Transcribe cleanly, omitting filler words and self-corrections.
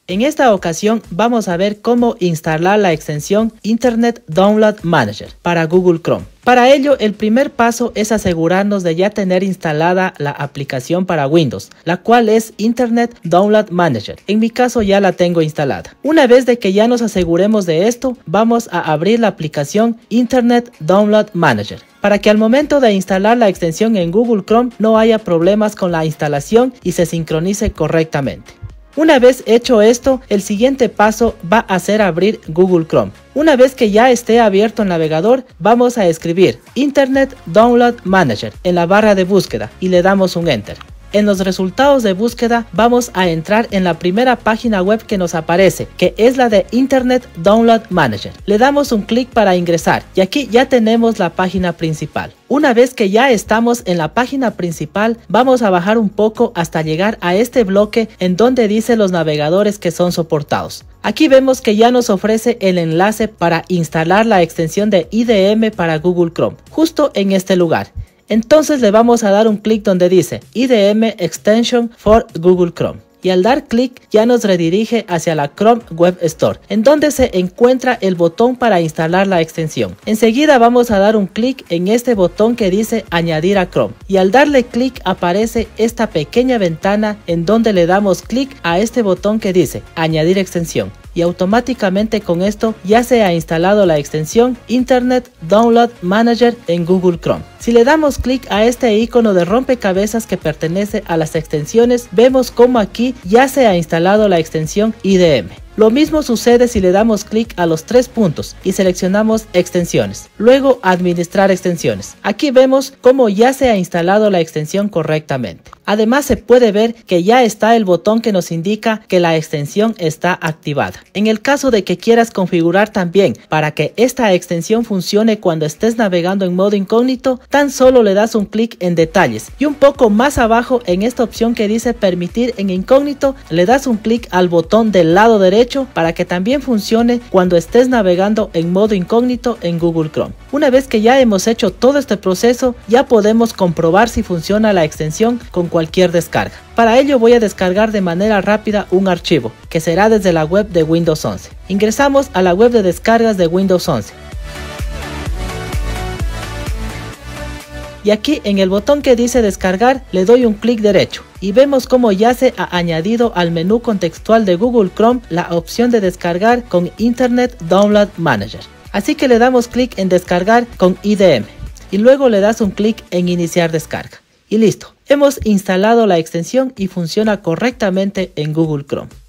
En esta ocasión vamos a ver cómo instalar la extensión Internet Download Manager para Google Chrome. Para ello, el primer paso es asegurarnos de ya tener instalada la aplicación para Windows, la cual es Internet Download Manager. En mi caso ya la tengo instalada. Una vez de que ya nos aseguremos de esto, vamos a abrir la aplicación Internet Download Manager, para que al momento de instalar la extensión en Google Chrome no haya problemas con la instalación y se sincronice correctamente. Una vez hecho esto, el siguiente paso va a ser abrir Google Chrome. Una vez que ya esté abierto el navegador, vamos a escribir Internet Download Manager en la barra de búsqueda y le damos un Enter. En los resultados de búsqueda vamos a entrar en la primera página web que nos aparece, que es la de Internet Download Manager. Le damos un clic para ingresar y aquí ya tenemos la página principal. Una vez que ya estamos en la página principal, vamos a bajar un poco hasta llegar a este bloque en donde dice los navegadores que son soportados. Aquí vemos que ya nos ofrece el enlace para instalar la extensión de IDM para Google Chrome, justo en este lugar. Entonces le vamos a dar un clic donde dice IDM Extension for Google Chrome. Y al dar clic ya nos redirige hacia la Chrome Web Store, en donde se encuentra el botón para instalar la extensión. Enseguida vamos a dar un clic en este botón que dice añadir a Chrome. Y al darle clic aparece esta pequeña ventana en donde le damos clic a este botón que dice añadir extensión. Y automáticamente con esto ya se ha instalado la extensión Internet Download Manager en Google Chrome. Si le damos clic a este icono de rompecabezas que pertenece a las extensiones, vemos como aquí ya se ha instalado la extensión IDM. Lo mismo sucede si le damos clic a los tres puntos y seleccionamos extensiones. Luego administrar extensiones. Aquí vemos cómo ya se ha instalado la extensión correctamente. Además se puede ver que ya está el botón que nos indica que la extensión está activada. En el caso de que quieras configurar también para que esta extensión funcione cuando estés navegando en modo incógnito, tan solo le das un clic en detalles y un poco más abajo en esta opción que dice permitir en incógnito, le das un clic al botón del lado derecho para que también funcione cuando estés navegando en modo incógnito en Google Chrome. Una vez que ya hemos hecho todo este proceso, ya podemos comprobar si funciona la extensión con cualquier descarga. Para ello voy a descargar de manera rápida un archivo, que será desde la web de Windows 11. Ingresamos a la web de descargas de Windows 11. Y aquí en el botón que dice descargar le doy un clic derecho y vemos cómo ya se ha añadido al menú contextual de Google Chrome la opción de descargar con Internet Download Manager. Así que le damos clic en descargar con IDM y luego le das un clic en iniciar descarga. Y listo, hemos instalado la extensión y funciona correctamente en Google Chrome.